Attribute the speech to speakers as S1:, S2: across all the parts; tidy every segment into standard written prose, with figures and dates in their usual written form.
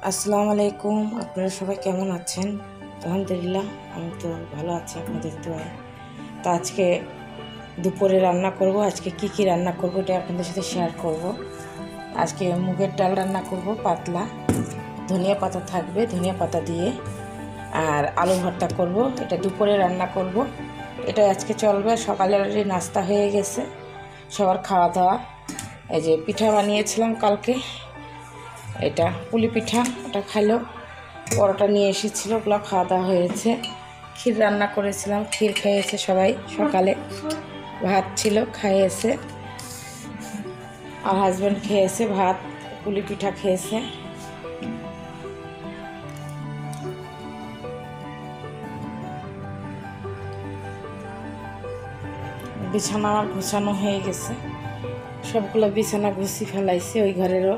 S1: আসসালামু আলাইকুম। আপনারা সবাই কেমন আছেন? আলহামদুলিল্লাহ আমি তো ভালো আছি আপনাদের দোয়ায়। তো আজকে দুপুরে রান্না করব। আজকে কি রান্না করব এটা আপনাদের সাথে শেয়ার করব। আজকে মুগের ডাল রান্না করব, পাতলা ধনিয়া পাতা থাকবে, ধনিয়া পাতা দিয়ে, আর আলু ভর্তা করব। এটা দুপুরে রান্না করব। এটা আজকে চলবে। সকালে অলরেডি নাস্তা হয়ে গেছে, সবার খাওয়া দাওয়া। এই যে পিঠা বানিয়েছিলাম কালকে, এটা পুলি পিঠা, ওটা খাইলো। পরোটা নিয়ে এসেছিলো, ওগুলো খাওয়া দাওয়া হয়েছে। ক্ষীর রান্না করেছিলাম, ক্ষীর খেয়েছে সবাই। সকালে ভাত ছিল, খাইয়েছে। আর হাজব্যান্ড খেয়েছে ভাত, পুলি পিঠা খেয়েছে। বিছানা আমার গুছানো হয়ে গেছে, সবগুলো বিছানা গুছিয়ে ফেলাইছে। ওই ঘরেরও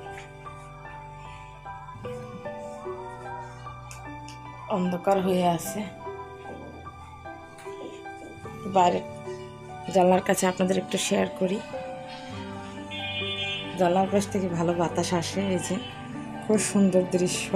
S1: অন্ধকার হয়ে আছে। বাইরে জানলার কাছে আপনাদের একটু শেয়ার করি। জানলার পাশ থেকে ভালো বাতাস আসে। এই যে খুব সুন্দর দৃশ্য।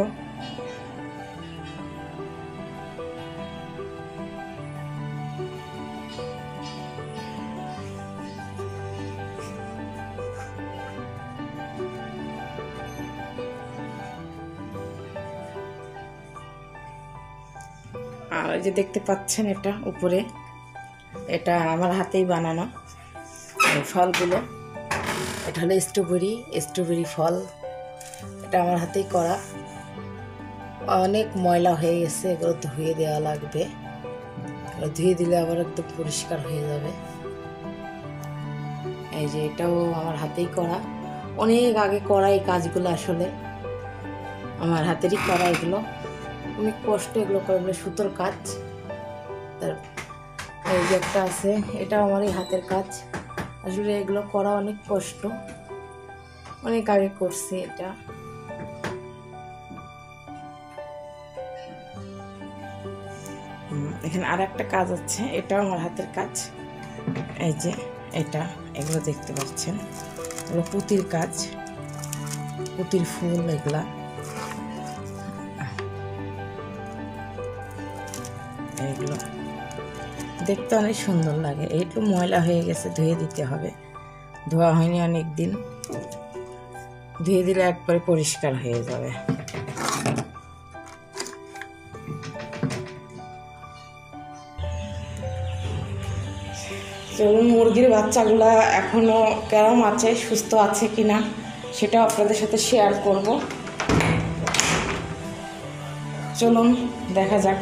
S1: আর এই যে দেখতে পাচ্ছেন, এটা উপরে, এটা আমার হাতেই বানানো এই ফলগুলো। এটা হলো স্ট্রবেরি ফল। এটা আমার হাতেই করা। অনেক ময়লা হয়ে গেছে, এগুলো ধুয়ে দেওয়া লাগবে। ধুয়ে দিলে আবার একদম পরিষ্কার হয়ে যাবে। এই যে এটাও আমার হাতেই করা, অনেক আগে করা এই কাজগুলো। আসলে আমার হাতেরই করা এগুলো, অনেক কষ্ট এগুলো করে, এগুলো সুতোর কাজ। তার এই যে একটা আছে, এটাও আমার এই হাতের কাজ। আসলে এগুলো করা অনেক কষ্ট, অনেক আগে করছি এটা। এখানে আর একটা কাজ আছে, এটাও আমার হাতের কাজ। এই যে এটা, এগুলো দেখতে পাচ্ছেন, এগুলো পুঁতির কাজ, পুঁতির ফুল। এগুলা এগুলো দেখতে অনেক সুন্দর লাগে। একটু ময়লা হয়ে গেছে, ধুয়ে দিতে হবে। ধোয়া হয়নি অনেক দিন, ধুয়ে দিলে একবারে পরিষ্কার হয়ে যাবে। চলুন, মুরগির বাচ্চাগুলা এখনো কেমন আছে, সুস্থ আছে কিনা সেটাও আপনাদের সাথে শেয়ার করব। চলুন দেখা যাক।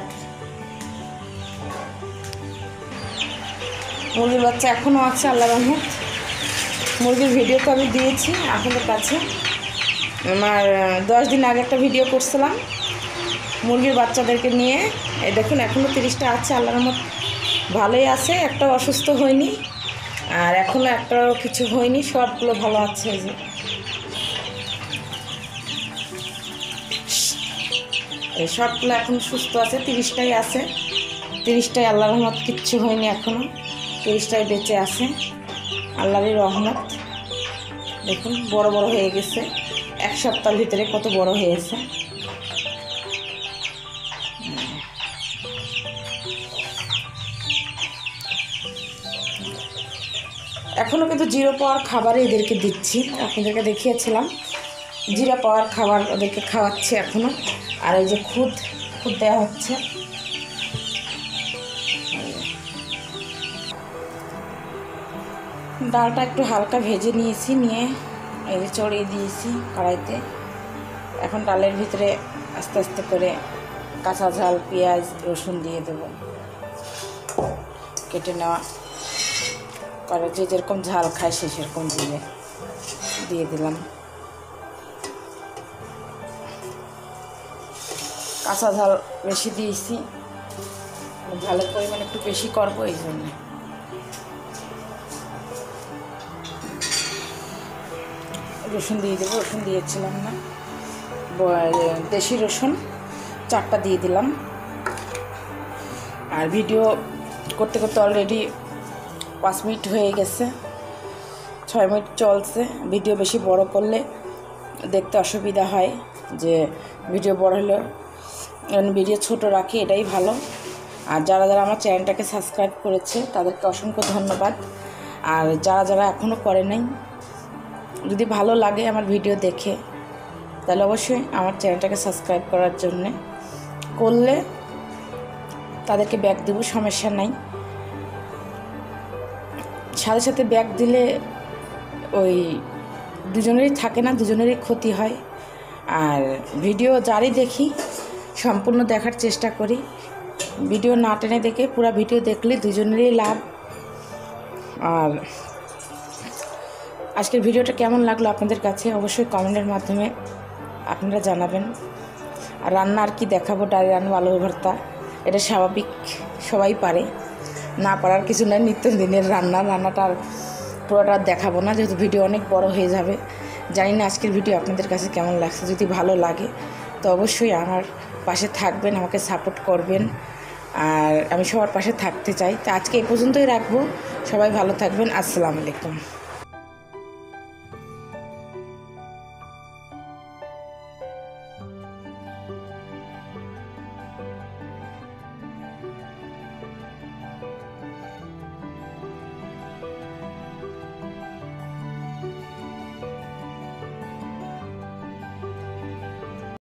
S1: মুরগির বাচ্চা এখনও আছে, আল্লাহর রহমত। মুরগির ভিডিও তো আমি দিয়েছি আপনাদের কাছে। আমার 10 দিন আগে একটা ভিডিও করছিলাম মুরগির বাচ্চাদেরকে নিয়ে। এই দেখুন, এখনও 30টা আছে, আল্লাহর রহমত ভালোই আছে। একটাও অসুস্থ হয়নি, আর এখনও একটাও কিছু হয়নি, সবগুলো ভালো আছে। এই যে এই সবগুলো এখন সুস্থ আছে। 30টাই আছে, 30টাই আল্লাহর রহমত, কিচ্ছু হয়নি এখনও। 30টাই বেঁচে আছে, আল্লাহরই রহমত। দেখুন বড় বড় হয়ে গেছে, 1 সপ্তাহের ভিতরে কত বড় হয়েছে। এখনও কিন্তু জিরো পাওয়ার খাবারই এদেরকে দিচ্ছি, আপনাদেরকে দেখিয়েছিলাম। জিরো পাওয়ার খাবার ওদেরকে খাওয়াচ্ছি এখনও। আর এই যে খুদ দেওয়া হচ্ছে। ডালটা একটু হালকা ভেজে নিয়েছি, নিয়ে এই যে চড়িয়ে দিয়েছি কড়াইতে। এখন ডালের ভিতরে আস্তে আস্তে করে কাঁচা ঝাল, পেঁয়াজ, রসুন দিয়ে দেব, কেটে নেওয়া করে। যে যেরকম ঝাল খায় সে সেরকম দিয়ে দিলাম। কাঁচা ঝাল বেশি দিয়েছি, ঝালের পরিমাণ একটু বেশি করবো, এই জন্য। রসুন দিয়ে দেবো, রসুন দিয়েছিলাম না, দেশি রসুন 4টা দিয়ে দিলাম। আর ভিডিও করতে করতে অলরেডি 5 মিনিট হয়ে গেছে, 6 মিনিট চলছে। ভিডিও বেশি বড় করলে দেখতে অসুবিধা হয়। যে ভিডিও বড় হলে ভিডিও ছোট রাখি, এটাই ভালো। আর যারা যারা আমার চ্যানেলটাকে সাবস্ক্রাইব করেছে তাদেরকে অসংখ্য ধন্যবাদ। আর যারা যারা এখনও করে নাই, যদি ভালো লাগে আমার ভিডিও দেখে তাহলে অবশ্যই আমার চ্যানেলটাকে সাবস্ক্রাইব করার জন্যে করলে তাদেরকে ব্যাক দেবো, সমস্যা নাই। সাথে সাথে ব্যাক দিলে ওই দুজনেরই থাকে না, দুজনেরই ক্ষতি হয়। আর ভিডিও যারই দেখি সম্পূর্ণ দেখার চেষ্টা করি, ভিডিও না টেনে দেখে পুরো ভিডিও দেখলে দুজনেরই লাভ। আর আজকের ভিডিওটা কেমন লাগলো আপনাদের কাছে অবশ্যই কমেন্টের মাধ্যমে আপনারা জানাবেন। আর রান্না আর কি দেখাবো, ডাল রান্না, আলু ভর্তা, এটা স্বাভাবিক, সবাই পারে, না পারার কিছু নয়। নিত্যদিনের রান্নাটা আর পুরোটা দেখাবো না, যেহেতু ভিডিও অনেক বড় হয়ে যাবে। জানি না আজকের ভিডিও আপনাদের কাছে কেমন লাগছে। যদি ভালো লাগে তো অবশ্যই আমার পাশে থাকবেন, আমাকে সাপোর্ট করবেন। আর আমি সবার পাশে থাকতে চাই। তো আজকে এই পর্যন্তই রাখবো। সবাই ভালো থাকবেন। আসসালামু আলাইকুম।